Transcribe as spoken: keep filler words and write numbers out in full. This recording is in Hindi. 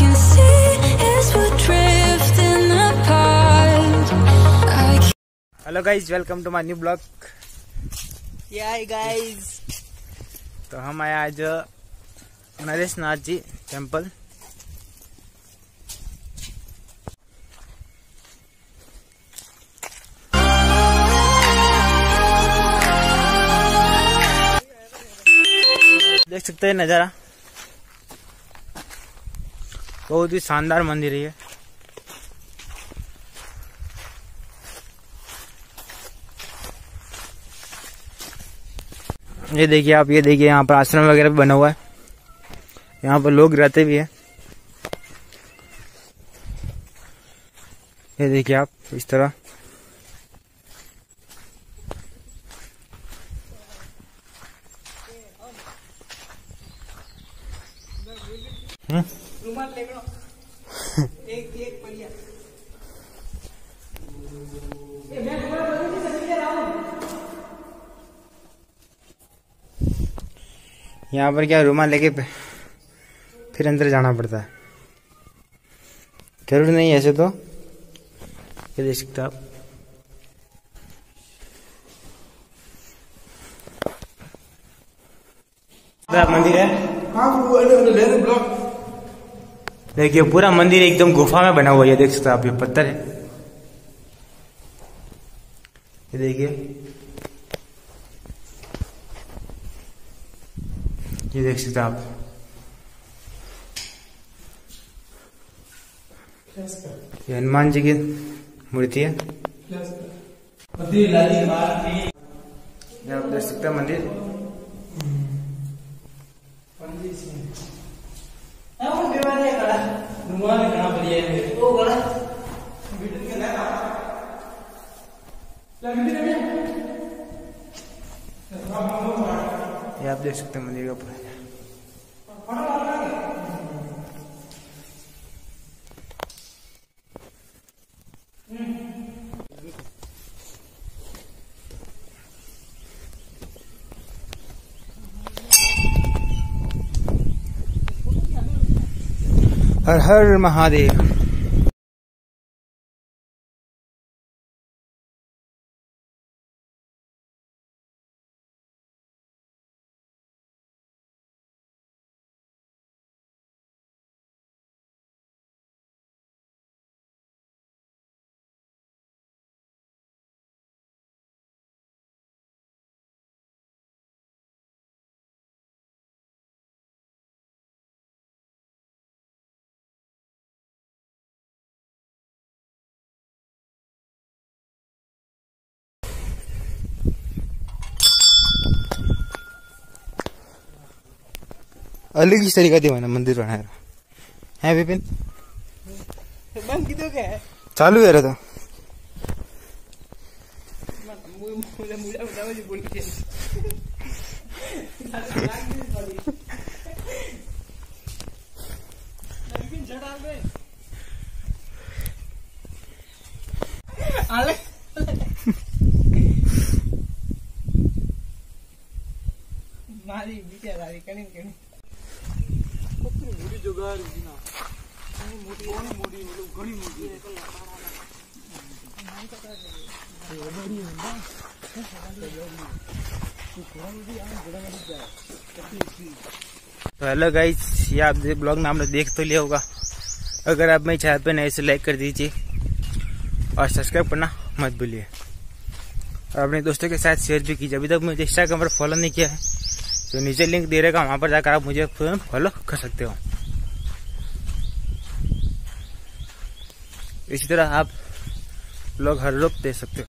can see is we're drifting apart. I hello guys, welcome to my new blog. Hi guys, तो हम आए आज नरेश नाथ जी टेम्पल। देख सकते हैं नजारा, बहुत ही शानदार मंदिर है ये। ये देखिए आप, ये देखिए यहाँ पर आश्रम वगैरह भी बना हुआ है, यहाँ पर लोग रहते भी हैं। ये देखिए आप इस तरह। एक एक बढ़िया। यहाँ पर क्या रुमाल लेके फिर अंदर जाना पड़ता है, जरूर नहीं ऐसे तो। ये देख सकते आप। मंदिर है, देखिए पूरा मंदिर एकदम गुफा में बना हुआ है। ये देख सकते आप, ये पत्थर है, ये देखिए, ये देख सकते आप। ये हनुमान जी की मूर्ति है, आप देख सकते हैं मंदिर। ये आप देख सकते हैं मंदिर का ऊपर। हर हर महादेव। अलग ही तरीका दीवाना मंदिर बनाया है विपिन। बंद की तो क्या है, चालू है रहा था। मारी बीते लारी कहीं कहीं मोटी जुगाड़ ना मोटी मोटी मोटी मतलब घणी मोटी तो हेलो गाइस, ये आप ब्लॉग में आपने देख तो लिया होगा। अगर आप मेरे चैनल पे नए से लाइक कर दीजिए और सब्सक्राइब करना मत भूलिए, और अपने दोस्तों के साथ शेयर भी कीजिए। अभी तक मुझे इंस्टाग्राम पर फॉलो नहीं किया है तो नीचे लिंक दे रहेगा, वहां पर जाकर आप मुझे फॉलो कर सकते हो। इसी तरह आप लोग हर रोज दे सकते हो।